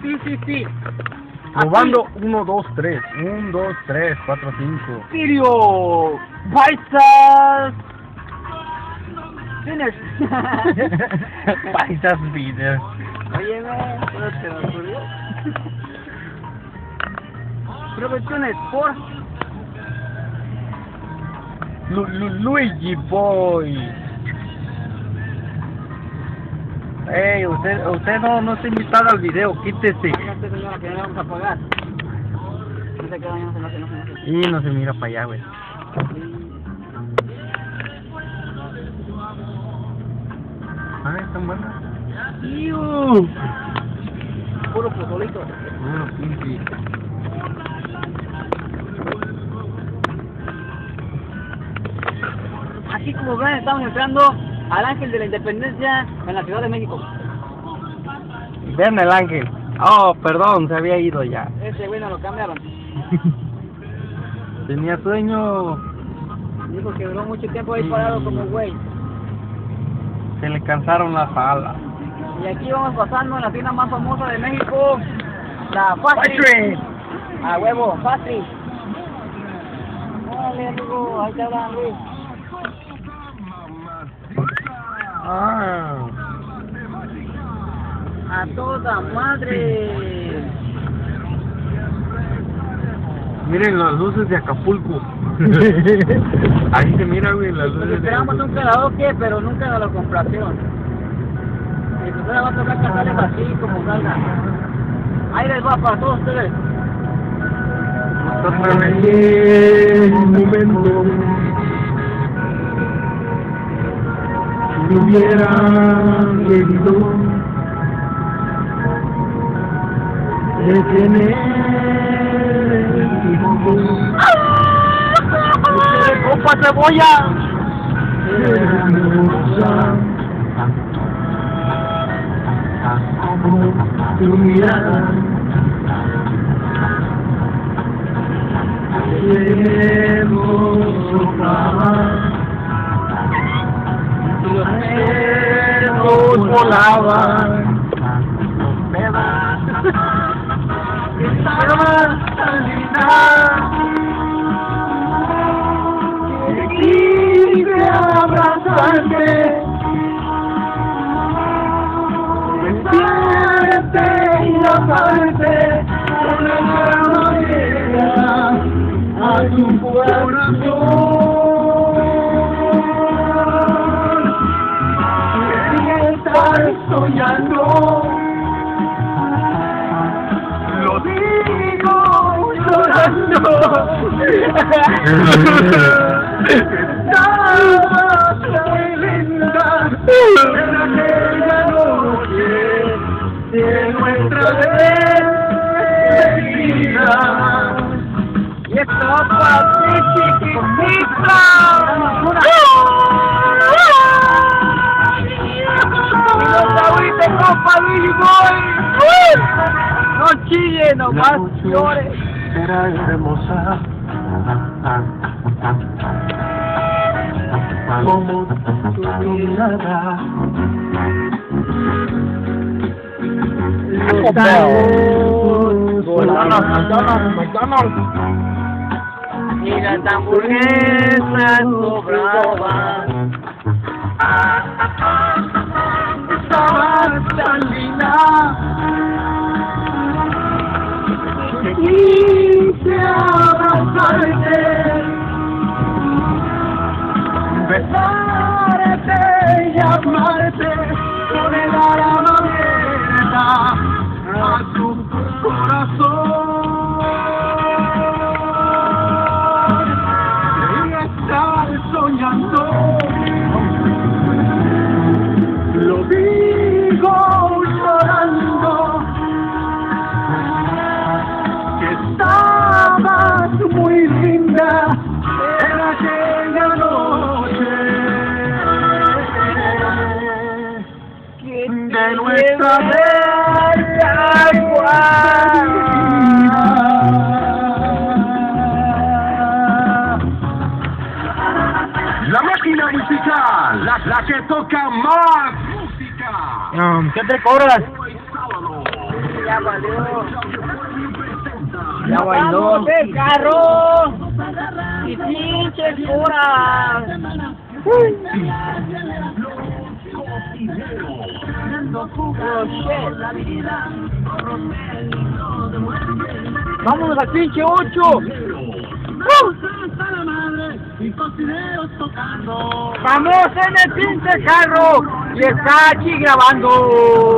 sí. Probando 1, 2, 3. 1, 2, 3, 4, 5. Sirio. Paisas. Sinners. Paisas Beaters. Óyeme, ¿cómo se me ocurrió? Producciones por Luigi Boy. Ey, usted no está invitado al video, quítese. no señora, que no le vamos a pagar. No se queda, no se. Y no se mira para allá, güey. Ah, están buenas. Puro pozolito. Sí. Así como ven, estamos entrando al Ángel de la Independencia en la Ciudad de México. Vean el ángel. Oh, perdón, se había ido ya. Ese güey no lo cambiaron. Tenía sueño. Dijo que duró mucho tiempo ahí parado como güey. Se le cansaron las alas. Y aquí vamos pasando en la tienda más famosa de México, la Factory. A huevo, Factory. Órale, amigo, ahí te hablan, Luis. Ah. A toda madre. Miren las luces de Acapulco. Ahí se mira, güey, las luces de Esperamos un karaoke, pero nunca nos lo complación. Y pues ahora va a tocar cantarles así como salga. Ahí les va para todos ustedes. un momento. Si hubiera querido detener el tiempo. ¡Copa cebolla! Hermosa como tu mirada. Hermoso los perros volaban, estaban tan lindas, que quise abrazarte, besarte y amarte con la manera a tu corazón. Soñando, lo digo llorando. Estaba tan linda en aquella noche de nuestra despedida. Y esto para ti, chiquitita. ¡Copa, Luigi Boy! ¡No chille, nomás llore! Será hermosa como tu mirada. McDonald's. Y las hamburguesas sobraban. Estabas tan linda que quise abrazarte, besarte y amarte con el alma abierta a tu corazón. Y estar soñando. Lo digo llorando, que estabas muy linda en aquella noche de nuestra bella la máquina musical, la que toca más. ¿Qué te cobras? ya valió. Ya bailó. El carro. Y pinches curas. Oh, shit. Vámonos al pinche 8. Vamos en el pinche carro y está aquí grabando.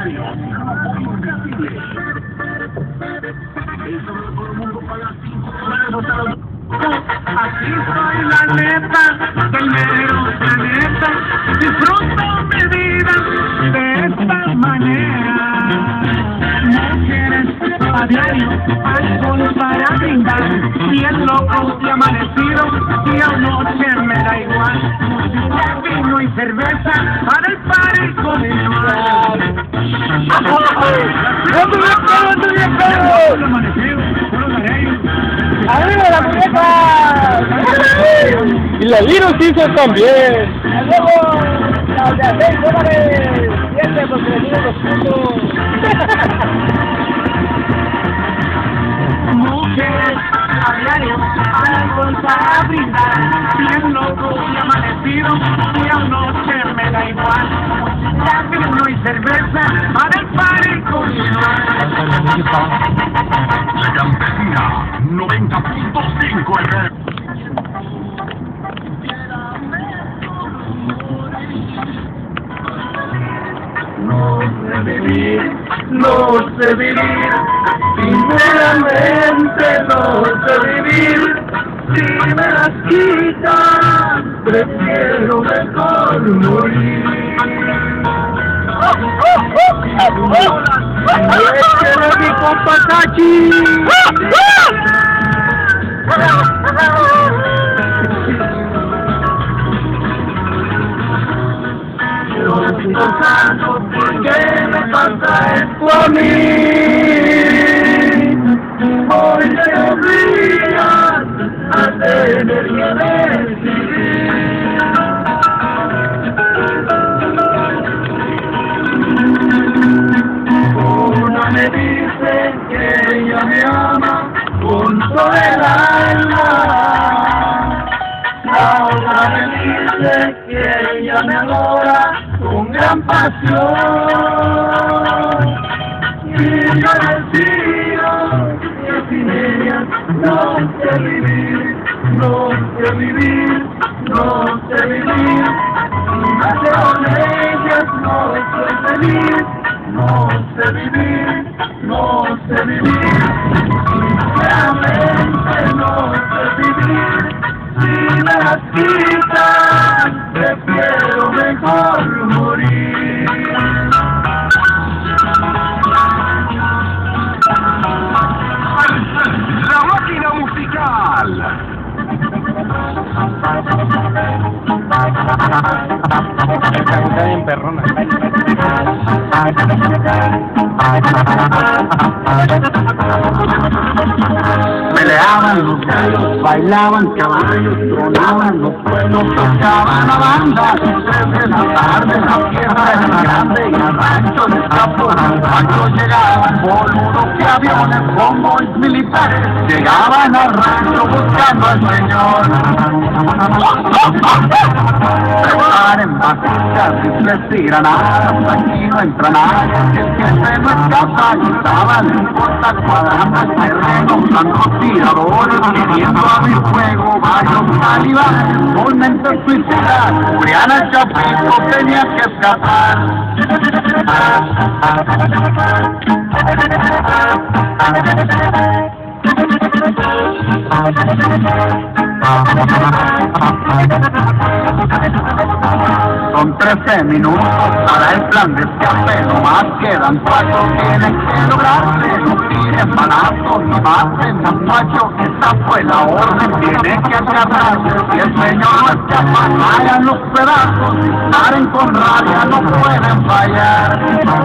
Aquí soy la neta del medio planeta, disfruto mi vida de esta manera. Mujeres a diario, alcohol para brindar, bien loco y amanecido, día o noche me da igual. Música, vino y cerveza para el party continuar. ¡Ando bien pedo! Amanecido, puro garello. ¡Arriba la muñeca! Y la Little Caesar también. ¡Luego! ¡Las de a $6! ¡7 porque le digo los puntos! Mujeres a diario, alcohol para brindar, bien loco y amanecido, día o noche me da igual. Ya vino y cerveza para el party continuar. La Campesina 90.5 FM. No sé vivir, sinceramente no sé vivir. Si me las quitan, prefiero mejor morir. ¡Échale mi compa Cachi! Yo estoy pensando por qué me pasa esto a mí. Hoy me obligan a tener que decidir. Una me dice que ella me ama con todo el alma. La otra me dice que ella me adora con gran pasión. Y yo decido que sin ella no sé vivir, no sé vivir, no sé vivir. Si con ellas no soy feliz, no sé vivir, no sé vivir. Realmente no sé vivir. Si me las quitan, prefiero mejor morir. La máquina musical. Está bien perrona. Peleaban los gallos, bailaban caballos, tronaban los pueblos, tocaban a banda. 3 de la tarde la fiesta era grande y al rancho de escapos al rancho llegaban boludos que aviones, convoys militares llegaban al rancho buscando al señor. Preparen vasijas, rifles y granadas, aquí no entra nadie, que el jefe no escapa. Estaban en corta cuadrada el terreno, blancos tiradores, queriendo abrir fuego, varios talibanes, con mentes suicidas, cubrían al chapito, tenían que escapar. Son 13 minutos para el plan de escape, no más quedan 4, tienen que lograrse, no tiren balazos ni maten a un macho, esa fue la orden, tiene que agarrarse, si el señor no escapa, hagan los pedazos, disparen con rabia, no pueden fallar.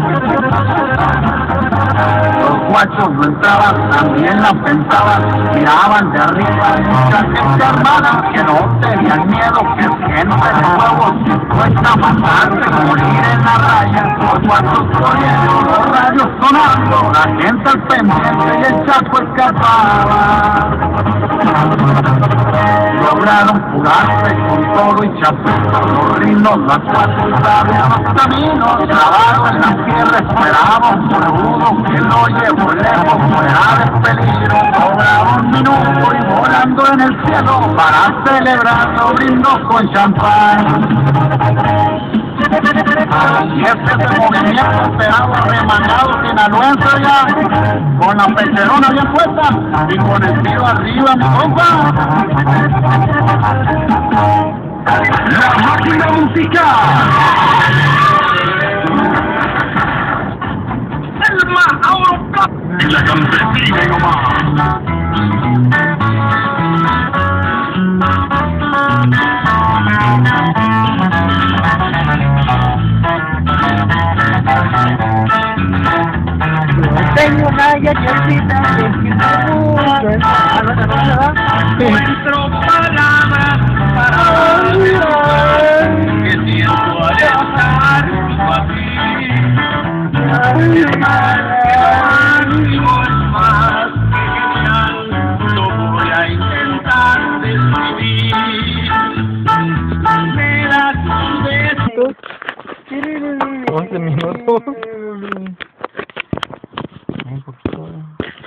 Los guachos no entraban, también la pensaban, miraban de arriba, mucha gente armada, que no tenían miedo, que es gente de huevos dispuesta a matarse, morir en la raya. los cuartos corriendo, los radios sonando, la gente al pendiente y el Chaco escapaba. Lograron curarse con todo y chapuza, los ritmos, las cuatro sabían los caminos, clavado en la tierra esperaba un rudo que lo llevó lejos fuera de peligro. Cobraba un minuto y volando en el cielo para celebrarlo brindó con champán. Y este es el movimiento esperado, remangado, sinaloense ya, con la pecherona bien puesta y con el tiro arriba, mi compa. La máquina musical. Selma Auroca. En la campesina nomás. Tengo una yachacita Encuentro palabras para olvidar que siento al estar junto a ti. Amigos más que genial, lo voy a intentar describir. Me das un beso. 11 minutos.